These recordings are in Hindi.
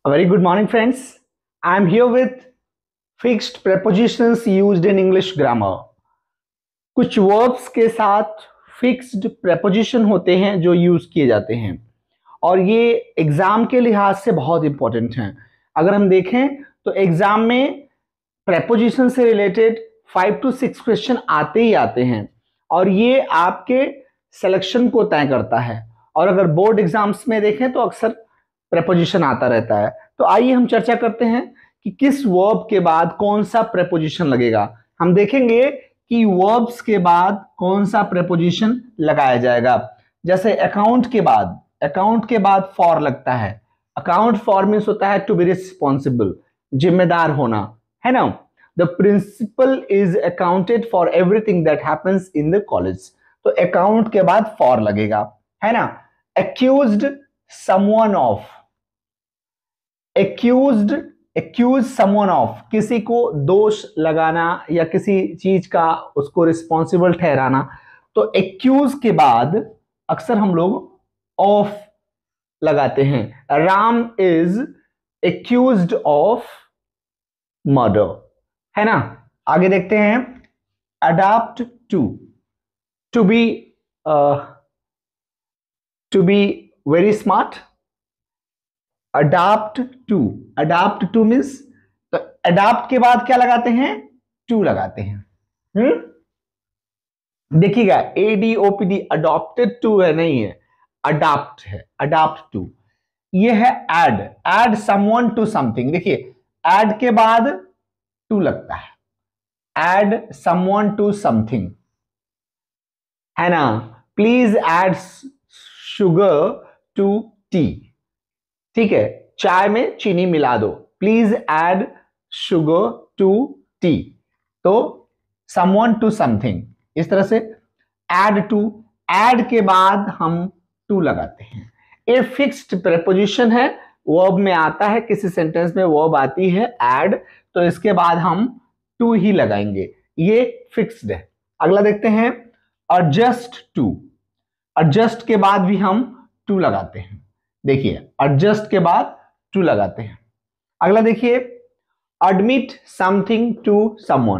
A very good morning, friends. I am here with fixed prepositions used in English grammar. कुछ verbs के साथ fixed preposition होते हैं जो यूज किए जाते हैं और ये एग्जाम के लिहाज से बहुत इंपॉर्टेंट हैं. अगर हम देखें तो एग्जाम में preposition से रिलेटेड 5 to 6 क्वेश्चन आते ही आते हैं और ये आपके सिलेक्शन को तय करता है. और अगर बोर्ड एग्जाम्स में देखें तो अक्सर प्रेपोजिशन आता रहता है. तो आइए हम चर्चा करते हैं कि किस वर्ब के बाद कौन सा प्रेपोजिशन लगेगा. हम देखेंगे कि वर्ब्स के बाद कौन सा प्रेपोजिशन लगाया जाएगा. जैसे अकाउंट के बाद फॉर लगता है. अकाउंट फॉर मीन्स होता है टू बी रिस्पॉन्सिबल, जिम्मेदार होना, है ना. The principal is accounted for everything that happens in the college. तो अकाउंट के बाद फॉर लगेगा, है ना. accused someone of, accuse someone of, किसी को दोष लगाना या किसी चीज का उसको रिस्पॉन्सिबल ठहराना. तो accuse के बाद अक्सर हम लोग of लगाते हैं. Ram is accused of murder, है ना. आगे देखते हैं. adapt to be very smart. adapt to means, तो adapt के बाद क्या लगाते हैं? to लगाते हैं. देखिएगा ADOPT adopted to है, नहीं है, adapt है. adapt to ये है add someone to something. देखिए add के बाद to लगता है. add someone to something, है ना. Please add sugar to tea. ठीक है, चाय में चीनी मिला दो. Please add sugar to tea. तो someone to something, इस तरह से add के बाद हम to लगाते हैं. ए फिक्स्ड प्रेपोजिशन है, वर्ब में आता है, किसी सेंटेंस में वर्ब आती है add, तो इसके बाद हम to ही लगाएंगे. ये फिक्स्ड है. अगला देखते हैं. adjust के बाद भी हम टू लगाते हैं. देखिए adjust के बाद टू लगाते हैं. अगला देखिए. admit something to someone.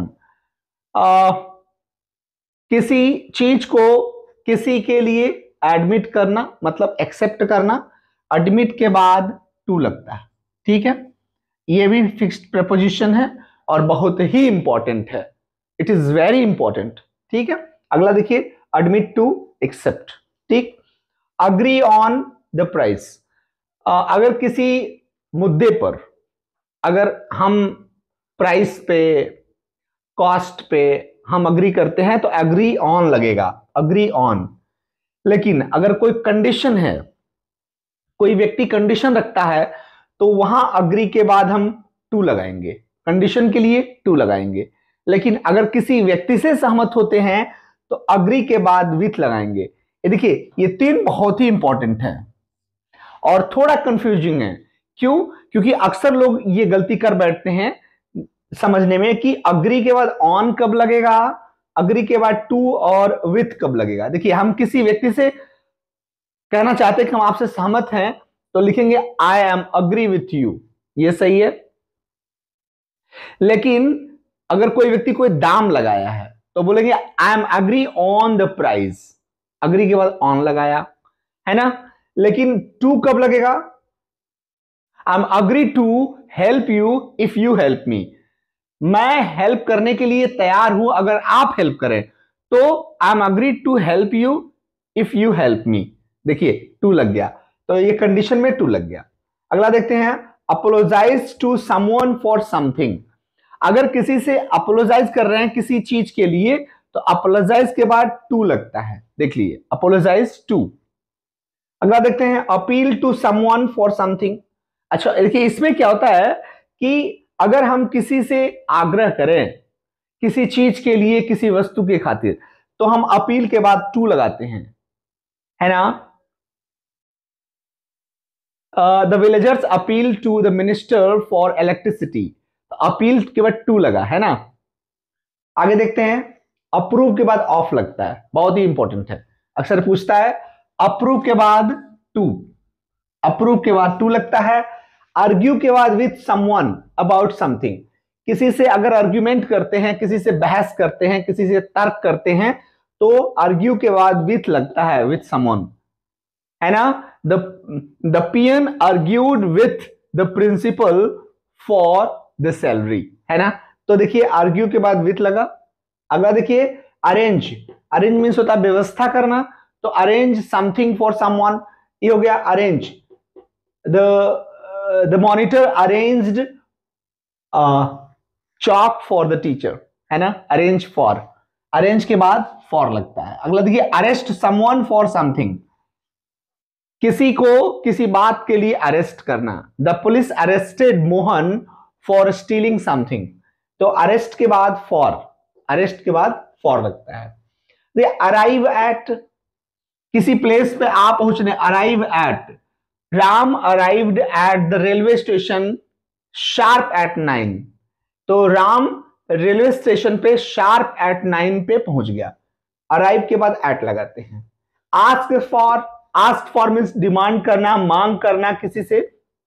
किसी चीज को किसी के लिए एडमिट करना मतलब एक्सेप्ट करना. admit के बाद टू लगता है. ठीक है, ये भी फिक्स्ड प्रेपोजिशन है और बहुत ही इंपॉर्टेंट है. It is very important. ठीक है, अगला देखिए. admit to accept. ठीक. Agree on the price. अगर किसी मुद्दे पर अगर हम प्राइस पे, कॉस्ट पे हम अग्री करते हैं तो अग्री ऑन लगेगा. Agree on. लेकिन अगर कोई कंडीशन है, कोई व्यक्ति कंडीशन रखता है, तो वहां अग्री के बाद हम टू लगाएंगे. कंडीशन के लिए टू लगाएंगे. लेकिन अगर किसी व्यक्ति से सहमत होते हैं तो अग्री के बाद विथ लगाएंगे. ये देखिए, ये तीन बहुत ही इंपॉर्टेंट है और थोड़ा कंफ्यूजिंग है. क्यों? क्योंकि अक्सर लोग ये गलती कर बैठते हैं समझने में कि अग्री के बाद ऑन कब लगेगा, अग्री के बाद टू और विथ कब लगेगा. देखिए, हम किसी व्यक्ति से कहना चाहते हैं कि हम आपसे सहमत हैं तो लिखेंगे I am agree with you. ये सही है. लेकिन अगर कोई व्यक्ति कोई दाम लगाया है तो बोलेंगे I am agree on the price. Agree के बाद ऑन लगाया, है ना. लेकिन टू कब लगेगा? I am agree to help you if you help me. मैं हेल्प करने के लिए तैयार हूं अगर आप हेल्प करें. तो I am agree to help you if you help me. देखिए टू लग गया, तो ये कंडीशन में टू लग गया. अगला देखते हैं. Apologize to someone for something. अगर किसी से अपोलोजाइज कर रहे हैं किसी चीज के लिए तो अपोलोजाइज के बाद टू लगता है. देख लीजिए, अपोलोजाइज टू. अगला देखते हैं. Appeal to someone for something. अच्छा देखिए, इसमें क्या होता है कि अगर हम किसी से आग्रह करें किसी चीज के लिए, किसी वस्तु के खातिर, तो हम अपील के बाद टू लगाते हैं, है ना. The villagers appeal to the minister for electricity. Appeal के बाद टू लगा, है ना. आगे देखते हैं. अप्रूव के बाद ऑफ लगता है. बहुत ही इंपॉर्टेंट है, अक्सर पूछता है. अप्रूव के बाद टू, अप्रूव के बाद टू लगता है. आर्ग्यू के बाद विथ समवन अबाउट समथिंग, किसी से अगर आर्ग्यूमेंट करते हैं, किसी से बहस करते हैं, किसी से तर्क करते हैं, तो आर्ग्यू के बाद विथ लगता है, विथ समवन, है ना। The peon argued with the principal for the salary, है ना। तो देखिए आर्ग्यू के बाद विथ लगा। अगला देखिए अरेंज, अरेंज मीन्स होता है व्यवस्था करना, तो अरेंज समथिंग फॉर समवन, ये हो गया arrange. The monitor arranged chalk for the teacher, है ना, अरेंज फॉर, अरेंज के बाद फॉर लगता है। अगला देखिए अरेस्ट समवन फॉर समथिंग, किसी को किसी बात के लिए अरेस्ट करना। The police arrested Mohan for stealing something, तो अरेस्ट के बाद फॉर, अरेस्ट के बाद फॉर लगता है। दे अराइव एट, किसी प्लेस पे आ पहुंचने, arrive at, Ram arrived at the railway station sharp at 9, तो राम रेलवे स्टेशन पे शार्प एट 9 पे पहुंच गया, अराइव के बाद एट लगाते हैं। Ask for, ask for means demand करना, मांग करना किसी से।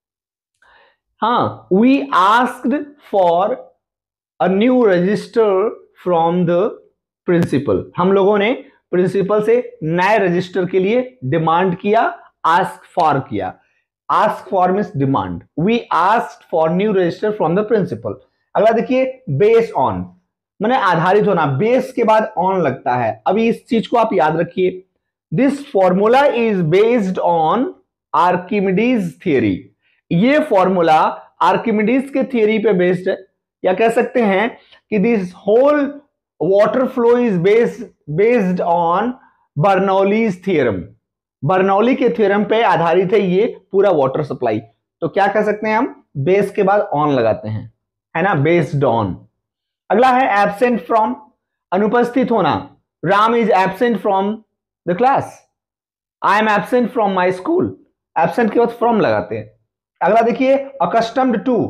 हाँ, we asked for a new register from the principal, हम लोगों ने प्रिंसिपल से नए रजिस्टर के लिए डिमांड किया, आस्क फॉर किया। Ask for means demand, we asked for new register from the principal. अगला देखिए बेस ऑन, माने आधारित होना, बेस के बाद ऑन लगता है। अभी इस चीज को आप याद रखिए, this formula is based on Archimedes theory, ये फॉर्मूला आर्किमिडीज के थियरी पे बेस्ड है, या कह सकते हैं कि this whole water flow is based on Bernoulli's theorem, Bernoulli के थ्योरम पे आधारित है ये पूरा वाटर सप्लाई। तो क्या कह सकते हैं हम, बेस के बाद ऑन लगाते हैं, है ना, बेस्ड ऑन। अगला है एब्सेंट फ्रॉम, अनुपस्थित होना। Ram is absent from the class, I am absent from my school, absent के बाद फ्रॉम लगाते हैं। अगला देखिए अकस्टम्ड टू,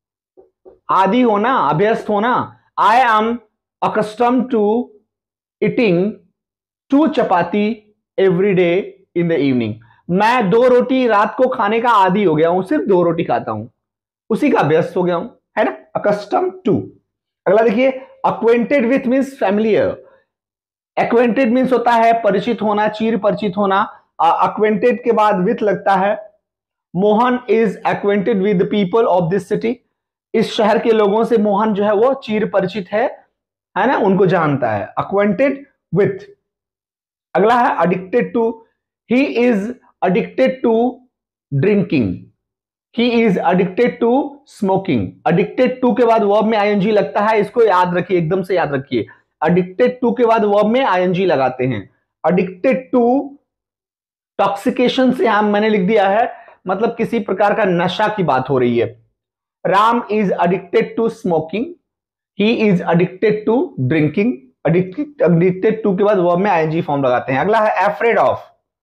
आदि होना, अभ्यस्त होना। I am accustomed to eating 2 chapati every day in the evening, मैं 2 रोटी रात को खाने का आदी हो गया हूं, सिर्फ 2 रोटी खाता हूं, उसी का अभ्यस्त हो गया हूं, है ना, अकस्टम्ड टू। अगला देखिए acquainted with means familiar, acquainted means होता है परिचित होना, चीर परिचित होना, अक्वेंटेड के बाद विथ लगता है। Mohan is acquainted with the people of this city, इस शहर के लोगों से मोहन जो है वो चीर परिचित है ना, उनको जानता है, अक्वेंटेड विथ। अगला है addicted to, he is addicted to drinking, he is addicted to smoking. Addicted to के बाद वर्ब में आईएनजी लगता है, इसको याद रखिए, एकदम से याद रखिए, अडिक्टेड टू के बाद वर्ब में आईएनजी लगाते हैं। अडिक्टेड टू टॉक्सिकेशन से यहां मैंने लिख दिया है, मतलब किसी प्रकार का नशा की बात हो रही है। Ram is addicted to smoking, he is addicted to drinking. Addicted to के बाद वर्ब में आईएनजी फॉर्म लगाते हैं। अगला है afraid of,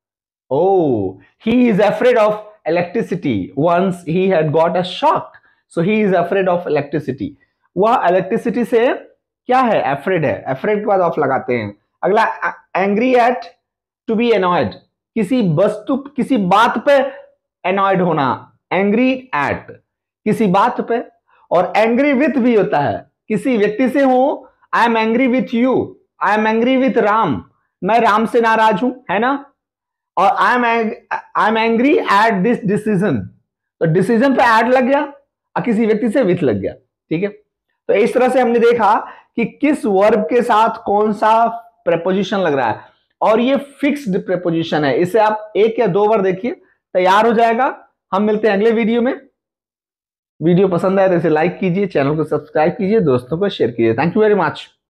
oh he is afraid of electricity once he had got a shock, so he is afraid of electricity, वह इलेक्ट्रिसिटी से क्या है, afraid है, afraid के बाद ऑफ लगाते हैं। अगला angry at, to be annoyed, किसी वस्तु किसी बात पे annoyed होना, angry at किसी बात पे। और angry with भी होता है, किसी व्यक्ति से हो, I am angry with you, I am angry with Ram, मैं राम से नाराज हूं, है ना। और I am angry at this decision, तो डिसीजन पे एड लग गया और किसी व्यक्ति से विथ लग गया, ठीक है। तो इस तरह से हमने देखा कि किस वर्ब के साथ कौन सा प्रेपोजिशन लग रहा है, और ये फिक्स्ड प्रेपोजिशन है, इसे आप 1 या 2 बार देखिए, तैयार हो जाएगा। हम मिलते हैं अगले वीडियो में। वीडियो पसंद आए तो इसे लाइक कीजिए, चैनल को सब्सक्राइब कीजिए, दोस्तों को शेयर कीजिए। Thank you very much.